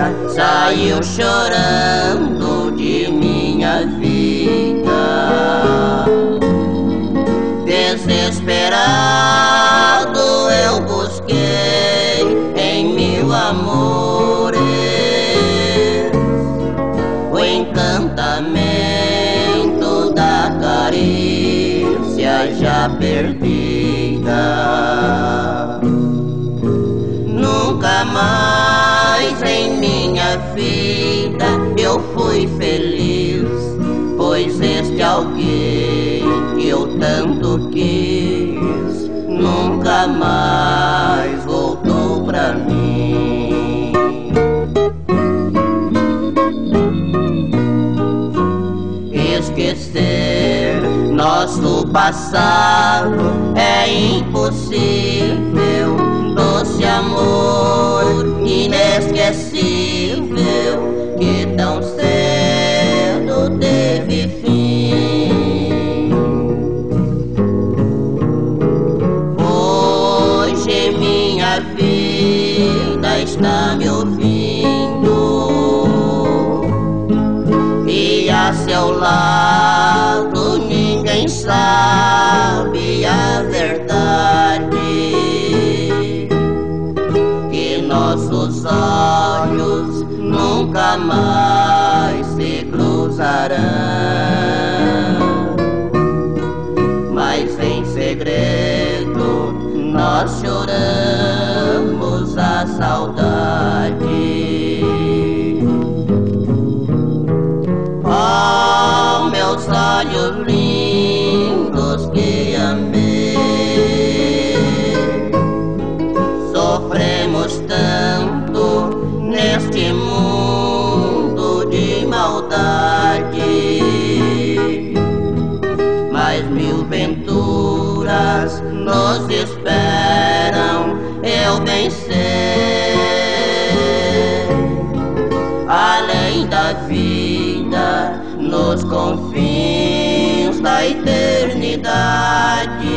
saiu chorando de minha vida. Desesperado eu busquei em mil amores o encantamento da carícia já perdida. Nunca mais em minha vida eu fui feliz, pois este alguém que eu tanto quis nunca mais voltou pra mim. Esquecer nosso passado é impossível, doce amor inesquecível que tão cedo teve fim. Hoje minha vida está me ouvindo e a seu lado ninguém sabe a verdade, que nossos olhos nunca mais se cruzarão, mas em segredo nós choramos a saudade. Oh, meus olhos lindos que amei, sofremos tanto neste mundo de maldade, mas mil venturas nos esperam, eu bem sei. Além da vida, nos confins da eternidade,